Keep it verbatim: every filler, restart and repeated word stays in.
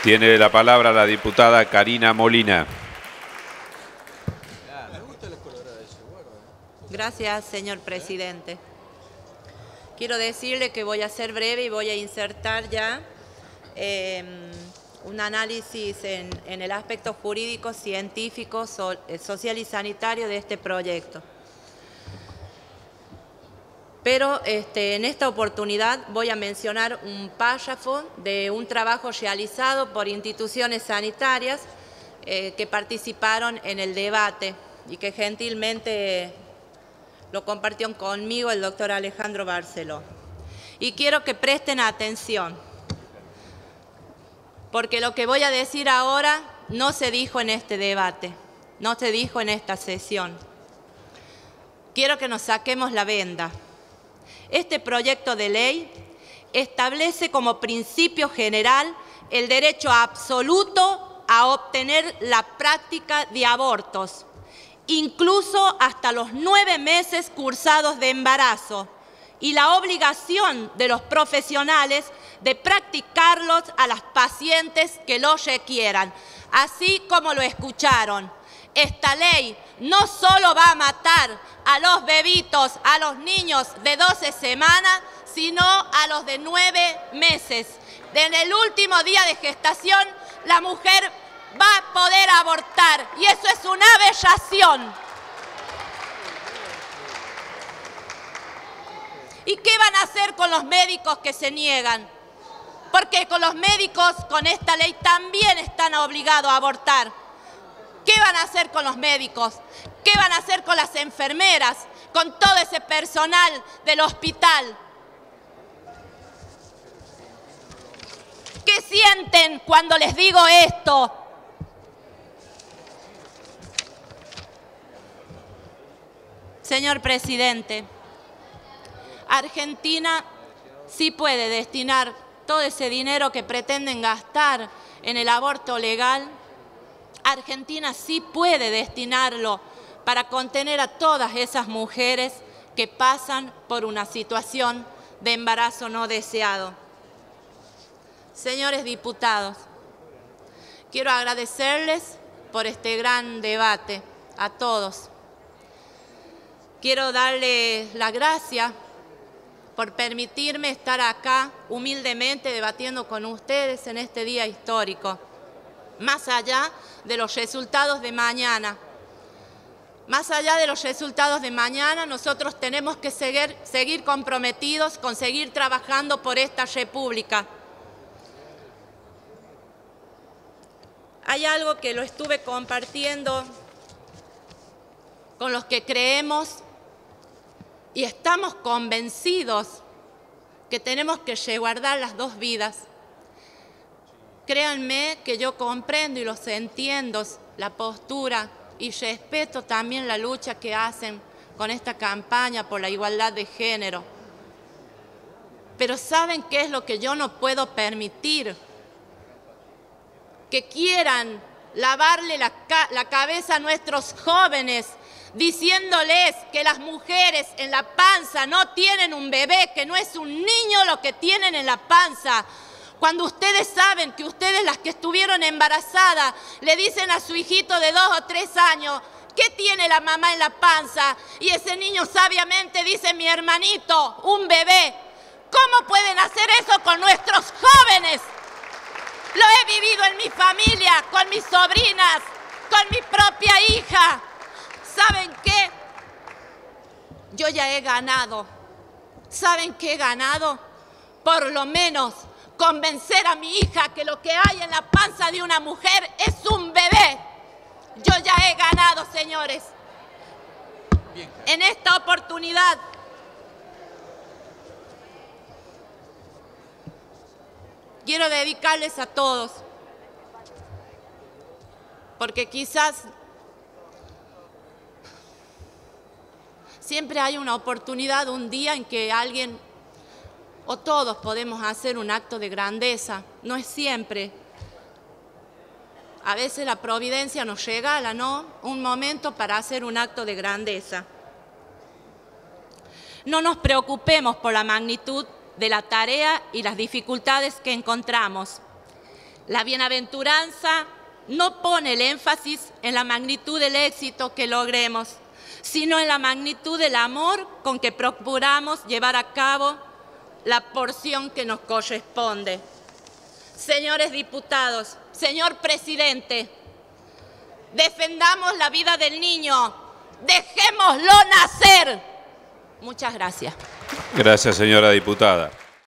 Tiene la palabra la diputada Karina Molina. Gracias, señor presidente. Quiero decirle que voy a ser breve y voy a insertar ya eh, un análisis en, en el aspecto jurídico, científico, so, social y sanitario de este proyecto. Pero este, en esta oportunidad voy a mencionar un párrafo de un trabajo realizado por instituciones sanitarias eh, que participaron en el debate y que gentilmente lo compartió conmigo el doctor Alejandro Barceló. Y quiero que presten atención, porque lo que voy a decir ahora no se dijo en este debate, no se dijo en esta sesión. Quiero que nos saquemos la venda. Este proyecto de ley establece como principio general el derecho absoluto a obtener la práctica de abortos, incluso hasta los nueve meses cursados de embarazo, y la obligación de los profesionales de practicarlos a las pacientes que lo requieran. Así como lo escucharon, esta ley no solo va a matar a los bebitos, a los niños de doce semanas, sino a los de nueve meses. En el último día de gestación, la mujer va a poder abortar, y eso es una aberración. ¿Y qué van a hacer con los médicos que se niegan? Porque con los médicos, con esta ley, también están obligados a abortar. ¿Qué van a hacer con los médicos? ¿Qué van a hacer con las enfermeras? Con todo ese personal del hospital. ¿Qué sienten cuando les digo esto? Señor presidente, Argentina sí puede destinar todo ese dinero que pretenden gastar en el aborto legal. Argentina sí puede destinarlo para contener a todas esas mujeres que pasan por una situación de embarazo no deseado. Señores diputados, quiero agradecerles por este gran debate a todos. Quiero darles las gracias por permitirme estar acá humildemente debatiendo con ustedes en este día histórico. Más allá de los resultados de mañana, más allá de los resultados de mañana, nosotros tenemos que seguir, seguir comprometidos con seguir trabajando por esta república. Hay algo que lo estuve compartiendo con los que creemos y estamos convencidos que tenemos que resguardar las dos vidas. Créanme que yo comprendo y los entiendo la postura y respeto también la lucha que hacen con esta campaña por la igualdad de género. Pero ¿saben qué es lo que yo no puedo permitir? Que quieran lavarle la, ca la cabeza a nuestros jóvenes diciéndoles que las mujeres en la panza no tienen un bebé, que no es un niño lo que tienen en la panza. Cuando ustedes saben que ustedes, las que estuvieron embarazadas, le dicen a su hijito de dos o tres años, ¿qué tiene la mamá en la panza? Y ese niño sabiamente dice, mi hermanito, un bebé. ¿Cómo pueden hacer eso con nuestros jóvenes? Lo he vivido en mi familia, con mis sobrinas, con mi propia hija. ¿Saben qué? Yo ya he ganado. ¿Saben qué he ganado? Por lo menos convencer a mi hija que lo que hay en la panza de una mujer es un bebé. Yo ya he ganado, señores. En esta oportunidad quiero dedicarles a todos, porque quizás siempre hay una oportunidad, un día en que alguien o todos podemos hacer un acto de grandeza. No es siempre. A veces la providencia nos regala, ¿no?, un momento para hacer un acto de grandeza. No nos preocupemos por la magnitud de la tarea y las dificultades que encontramos. La bienaventuranza no pone el énfasis en la magnitud del éxito que logremos, sino en la magnitud del amor con que procuramos llevar a cabo la porción que nos corresponde. Señores diputados, señor presidente, defendamos la vida del niño, dejémoslo nacer. Muchas gracias. Gracias, señora diputada.